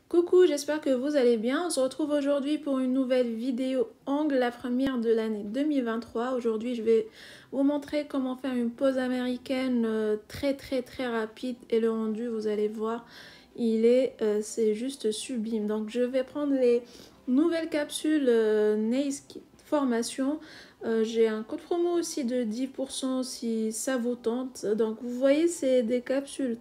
Coucou, j'espère que vous allez bien. On se retrouve aujourd'hui pour une nouvelle vidéo angle, la première de l'année 2023. Aujourd'hui, je vais vous montrer comment faire une pose américaine très rapide et le rendu, vous allez voir, c'est juste sublime. Donc, je vais prendre les nouvelles capsules Nails Formation. J'ai un code promo aussi de 10% si ça vous tente. Donc, vous voyez, c'est des capsules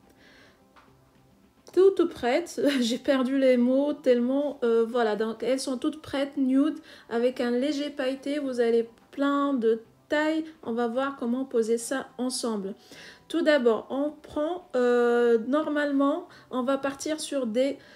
toutes prêtes. J'ai perdu les mots tellement voilà, donc elles sont toutes prêtes, nude, avec un léger pailleté. Vous avez plein de tailles. On va voir comment poser ça ensemble. Tout d'abord, on prend normalement, on va partir sur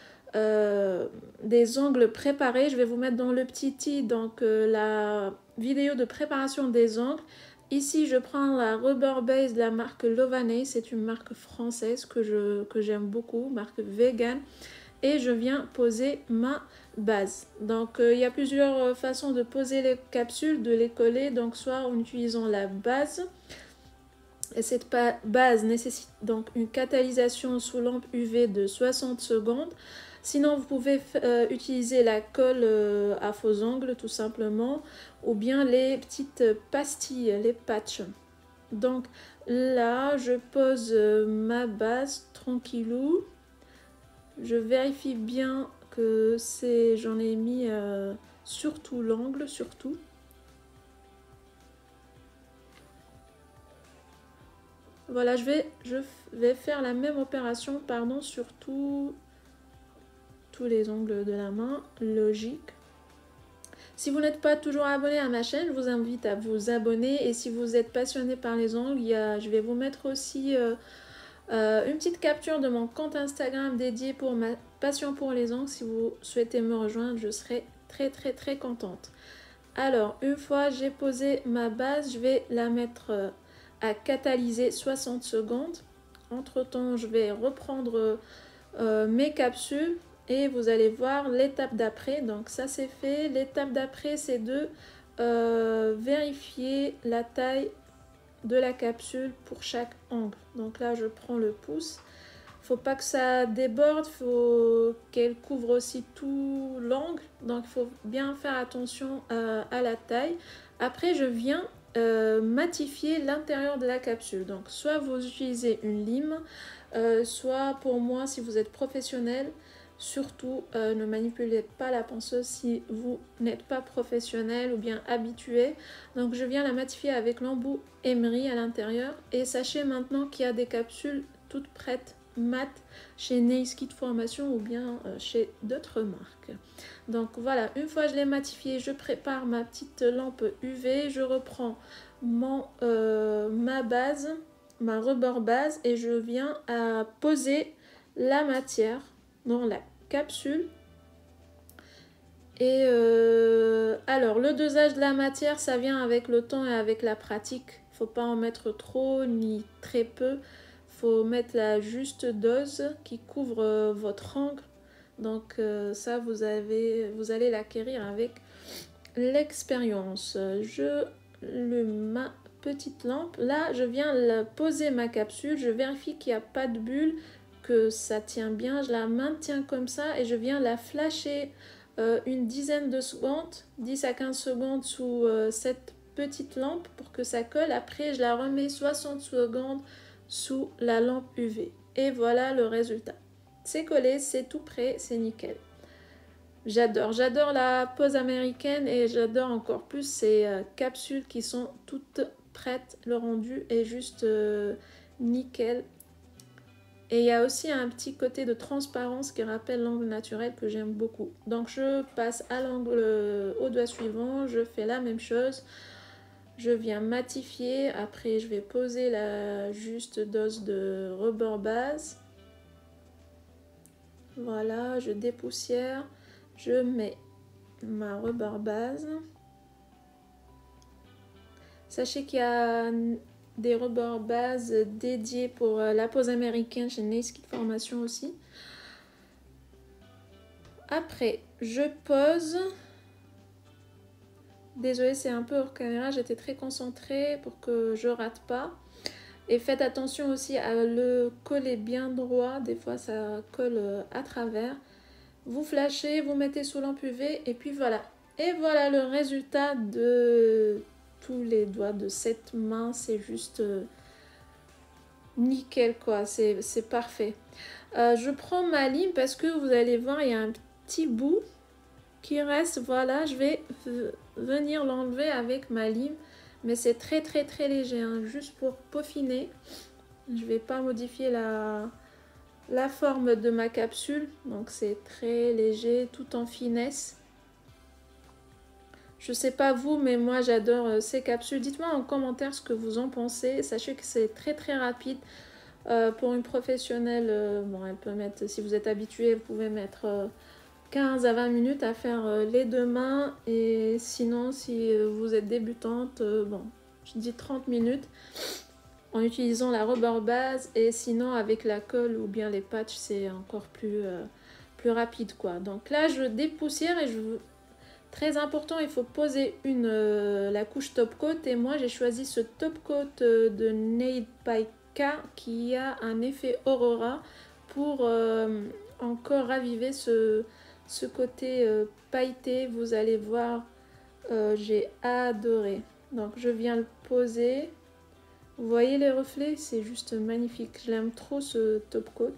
des angles préparés. Je vais vous mettre dans le petit i donc la vidéo de préparation des angles. Ici, je prends la Rubber Base de la marque Lovanay. C'est une marque française que j'aime beaucoup, marque vegan. Et je viens poser ma base. Donc, il y a plusieurs façons de poser les capsules, de les coller. Donc, soit en utilisant la base. Et cette base nécessite donc une catalysation sous lampe UV de 60 secondes. Sinon, vous pouvez utiliser la colle à faux angles tout simplement, ou bien les petites pastilles, les patchs. Donc là, je pose ma base tranquillou. Je vérifie bien que j'en ai mis surtout l'angle, surtout. Voilà, je vais faire la même opération, pardon, sur tous les ongles de la main, logique. Si vous n'êtes pas toujours abonné à ma chaîne, je vous invite à vous abonner. Et si vous êtes passionné par les ongles, je vais vous mettre aussi une petite capture de mon compte Instagram dédié pour ma passion pour les ongles. Si vous souhaitez me rejoindre, je serai très contente. Alors, une fois j'ai posé ma base, je vais la mettre à catalyser 60 secondes. Entre temps, je vais reprendre mes capsules. Et vous allez voir l'étape d'après. Donc ça c'est fait. L'étape d'après c'est de vérifier la taille de la capsule pour chaque angle. Donc là je prends le pouce. Faut pas que ça déborde. Faut qu'elle couvre aussi tout l'angle. Donc il faut bien faire attention à la taille. Après je viens matifier l'intérieur de la capsule. Donc soit vous utilisez une lime, soit pour moi si vous êtes professionnel, surtout ne manipulez pas la ponceuse si vous n'êtes pas professionnel ou bien habitué. Donc je viens la matifier avec l'embout Emery à l'intérieur. Et sachez maintenant qu'il y a des capsules toutes prêtes mat chez Nails Kit Formation ou bien chez d'autres marques. Donc voilà, une fois je l'ai matifié, je prépare ma petite lampe UV, je reprends ma base, ma rubber base, et je viens à poser la matière dans la capsule. Et alors le dosage de la matière, ça vient avec le temps et avec la pratique. Faut pas en mettre trop ni très peu. Faut mettre la juste dose qui couvre votre angle. Donc ça vous allez l'acquérir avec l'expérience. Je allume ma petite lampe. Là je viens poser ma capsule. Je vérifie qu'il n'y a pas de bulle, que ça tient bien. Je la maintiens comme ça et je viens la flasher une dizaine de secondes, 10 à 15 secondes sous cette petite lampe pour que ça colle. Après je la remets 60 secondes sous la lampe UV. Et voilà le résultat. C'est collé, c'est tout prêt, c'est nickel. J'adore la pose américaine et j'adore encore plus ces capsules qui sont toutes prêtes. Le rendu est juste nickel. Et il y a aussi un petit côté de transparence qui rappelle l'angle naturel que j'aime beaucoup. Donc je passe à l'angle au doigt suivant, je fais la même chose. Je viens matifier, après je vais poser la juste dose de rubber base. Voilà, je dépoussière, je mets ma rubber base. Sachez qu'il y a des rubber bases dédiés pour la pose américaine chez Nails Kit Formation aussi. Après, je pose. Désolée, c'est un peu hors caméra, j'étais très concentrée pour que je rate pas. Et faites attention aussi à le coller bien droit, des fois ça colle à travers. Vous flashez, vous mettez sous lampe UV et puis voilà. Et voilà le résultat de tous les doigts de cette main. C'est juste nickel quoi, c'est parfait. Je prends ma lime parce que vous allez voir, il y a un petit bout qui reste. Voilà, je vais venir l'enlever avec ma lime. Mais c'est très très très léger, hein, juste pour peaufiner. Je vais pas modifier la forme de ma capsule. Donc c'est très léger, tout en finesse. Je sais pas vous, mais moi j'adore ces capsules. Dites-moi en commentaire ce que vous en pensez. Sachez que c'est très très rapide. Pour une professionnelle, bon, elle peut mettre, si vous êtes habitué, vous pouvez mettre 15 à 20 minutes à faire les deux mains. Et sinon, si vous êtes débutante, bon, je dis 30 minutes en utilisant la rubber base. Et sinon, avec la colle ou bien les patchs, c'est encore plus rapide, quoi. Donc là, je dépoussière et très important, il faut poser la couche top coat. Et moi, j'ai choisi ce top coat de Nail by K qui a un effet Aurora pour encore raviver ce côté pailleté. Vous allez voir, j'ai adoré. Donc je viens le poser. Vous voyez les reflets, c'est juste magnifique. Je l'aime trop ce top coat.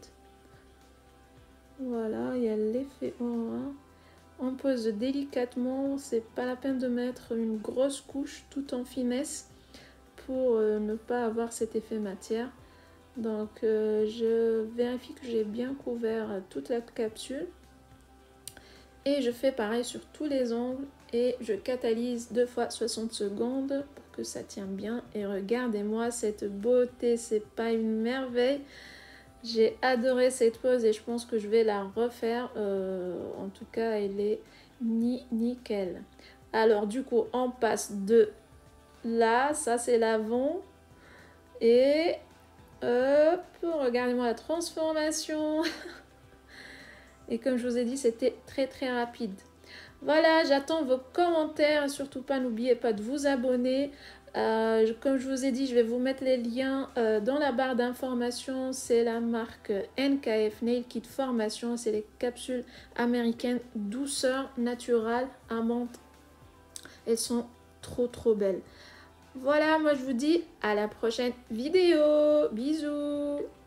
Voilà, il y a l'effet Aurora. On pose délicatement, c'est pas la peine de mettre une grosse couche tout en finesse pour ne pas avoir cet effet matière. Donc je vérifie que j'ai bien couvert toute la capsule et je fais pareil sur tous les angles et je catalyse 2 fois 60 secondes pour que ça tienne bien. Et regardez-moi cette beauté, c'est pas une merveille? J'ai adoré cette pose et je pense que je vais la refaire. En tout cas, elle est nickel. Alors du coup, on passe de là, ça c'est l'avant. Et hop, regardez-moi la transformation. Et comme je vous ai dit, c'était très très rapide. Voilà, j'attends vos commentaires. Surtout pas, n'oubliez pas de vous abonner. Comme je vous ai dit, je vais vous mettre les liens dans la barre d'informations. C'est la marque NKF Nail Kit Formation. C'est les capsules américaines douceur naturelle amande. Elles sont trop belles. Voilà, moi je vous dis à la prochaine vidéo. Bisous.